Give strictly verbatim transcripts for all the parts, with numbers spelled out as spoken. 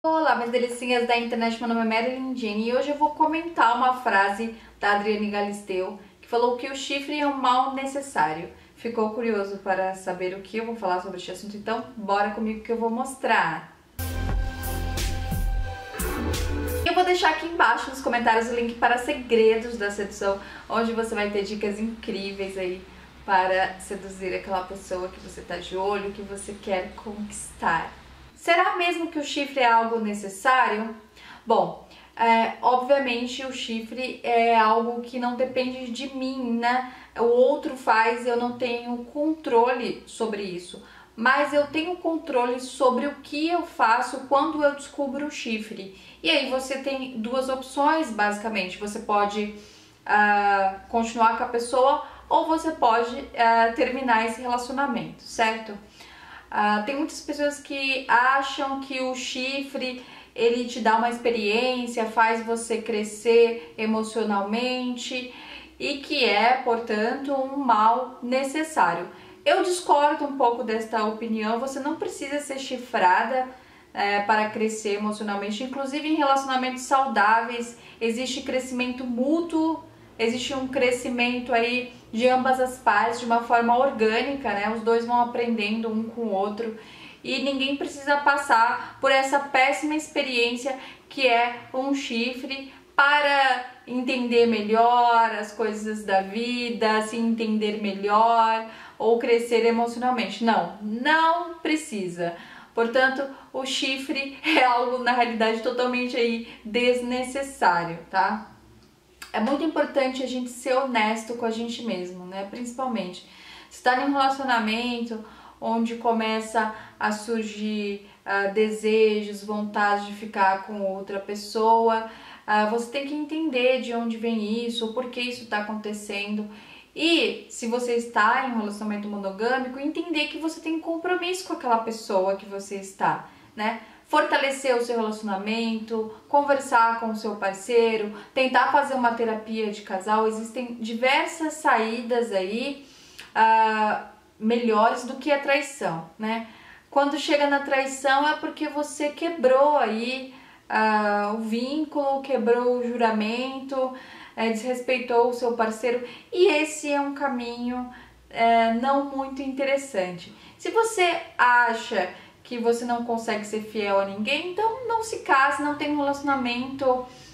Olá, minhas delicinhas da internet, meu nome é Marilyn Jenny e hoje eu vou comentar uma frase da Adriane Galisteu que falou que o chifre é um mal necessário. Ficou curioso para saber o que eu vou falar sobre este assunto? Então bora comigo que eu vou mostrar. Eu vou deixar aqui embaixo nos comentários o link para Segredos da Sedução, onde você vai ter dicas incríveis aí para seduzir aquela pessoa que você tá de olho, que você quer conquistar. Será mesmo que o chifre é algo necessário? Bom, é, obviamente o chifre é algo que não depende de mim, né? O outro faz e eu não tenho controle sobre isso. Mas eu tenho controle sobre o que eu faço quando eu descubro o chifre. E aí você tem duas opções, basicamente. Você pode uh, continuar com a pessoa ou você pode uh, terminar esse relacionamento, certo? Uh, tem muitas pessoas que acham que o chifre ele te dá uma experiência, faz você crescer emocionalmente e que é, portanto, um mal necessário. Eu discordo um pouco desta opinião. Você não precisa ser chifrada é, para crescer emocionalmente. Inclusive em relacionamentos saudáveis existe crescimento mútuo, existe um crescimento aí de ambas as partes de uma forma orgânica, né? Os dois vão aprendendo um com o outro e ninguém precisa passar por essa péssima experiência que é um chifre para entender melhor as coisas da vida, se entender melhor ou crescer emocionalmente. Não, não precisa. Portanto, o chifre é algo, na realidade, totalmente aí desnecessário, tá? É muito importante a gente ser honesto com a gente mesmo, né? Principalmente, se está em um relacionamento onde começa a surgir uh, desejos, vontade de ficar com outra pessoa, uh, você tem que entender de onde vem isso, por que isso está acontecendo. E se você está em um relacionamento monogâmico, entender que você tem um compromisso com aquela pessoa que você está, né? Fortalecer o seu relacionamento, conversar com o seu parceiro, tentar fazer uma terapia de casal. Existem diversas saídas aí uh, melhores do que a traição, né? Quando chega na traição é porque você quebrou aí uh, o vínculo, quebrou o juramento, é, desrespeitou o seu parceiro, e esse é um caminho é, não muito interessante. Se você acha que você não consegue ser fiel a ninguém, então não se case, não tenha um relacionamento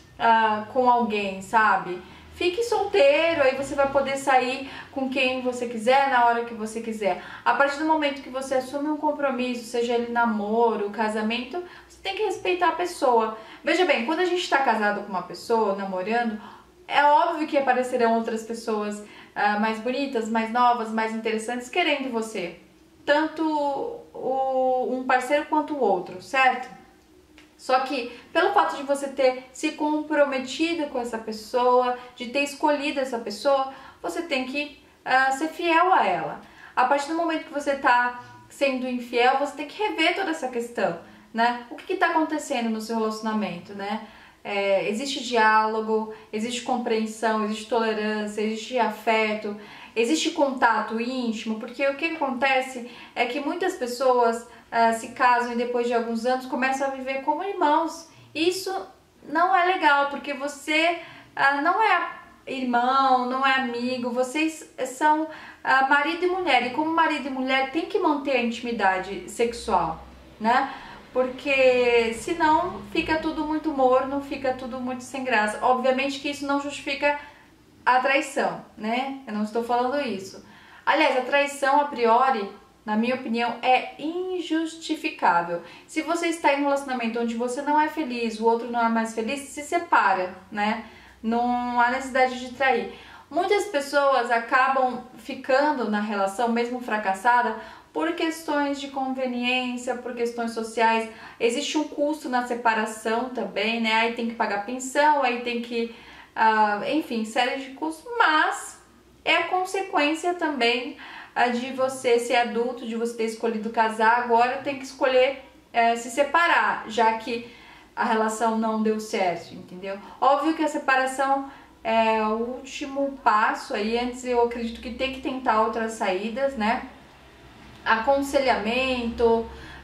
uh, com alguém, sabe? Fique solteiro, aí você vai poder sair com quem você quiser, na hora que você quiser. A partir do momento que você assume um compromisso, seja ele namoro, casamento, você tem que respeitar a pessoa. Veja bem, quando a gente está casado com uma pessoa, namorando, é óbvio que aparecerão outras pessoas uh, mais bonitas, mais novas, mais interessantes, querendo você. Tanto o, um parceiro quanto o outro, certo? Só que pelo fato de você ter se comprometido com essa pessoa, de ter escolhido essa pessoa, você tem que uh, ser fiel a ela. A partir do momento que você está sendo infiel, você tem que rever toda essa questão, né? O que está acontecendo no seu relacionamento, né? É, existe diálogo, existe compreensão, existe tolerância, existe afeto, existe contato íntimo, porque o que acontece é que muitas pessoas uh, se casam e depois de alguns anos começam a viver como irmãos. Isso não é legal, porque você uh, não é irmão, não é amigo, vocês são uh, marido e mulher, e como marido e mulher tem que manter a intimidade sexual, né? Porque senão fica tudo muito morno, fica tudo muito sem graça. Obviamente que isso não justifica a traição, né? Eu não estou falando isso. Aliás, a traição a priori, na minha opinião, é injustificável. Se você está em um relacionamento onde você não é feliz, o outro não é mais feliz, se separa, né? Não há necessidade de trair. Muitas pessoas acabam ficando na relação, mesmo fracassada, por questões de conveniência, por questões sociais. Existe um custo na separação também, né? Aí tem que pagar pensão, aí tem que... Uh, enfim, série de custos, mas é a consequência também uh, de você ser adulto, de você ter escolhido casar, agora tem que escolher uh, se separar, já que a relação não deu certo, entendeu? Óbvio que a separação é o último passo aí, antes eu acredito que tem que tentar outras saídas, né? Aconselhamento,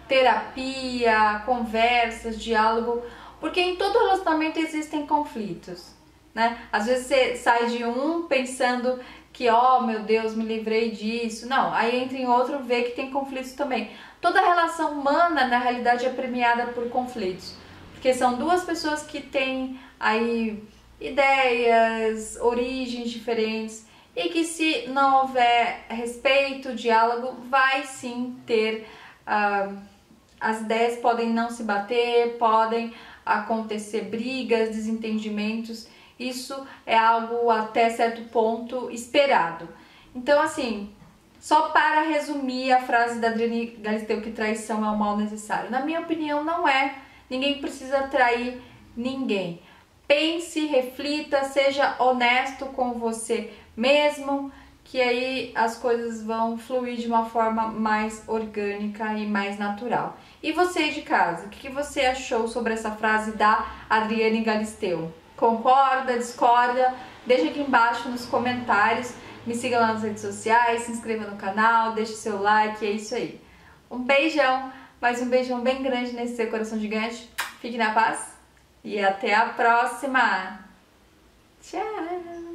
terapia, conversas, diálogo, porque em todo relacionamento existem conflitos, né? Às vezes você sai de um pensando que, ó, oh, meu Deus, me livrei disso. Não, aí entra em outro, vê que tem conflitos também. Toda relação humana, na realidade, é premiada por conflitos, porque são duas pessoas que têm aí ideias, origens diferentes, e que se não houver respeito, diálogo, vai sim ter... Uh, as ideias podem não se bater, podem acontecer brigas, desentendimentos. Isso é algo até certo ponto esperado. Então, assim, só para resumir a frase da Adriane Galisteu, que traição é o mal necessário. Na minha opinião, não é. Ninguém precisa trair ninguém. Pense, reflita, seja honesto com você mesmo, que aí as coisas vão fluir de uma forma mais orgânica e mais natural. E você de casa, o que você achou sobre essa frase da Adriane Galisteu? Concorda, discorda? Deixa aqui embaixo nos comentários, me siga lá nas redes sociais, se inscreva no canal, deixe seu like, é isso aí. Um beijão, mais um beijão bem grande nesse seu coração gigante, fique na paz e até a próxima! Tchau!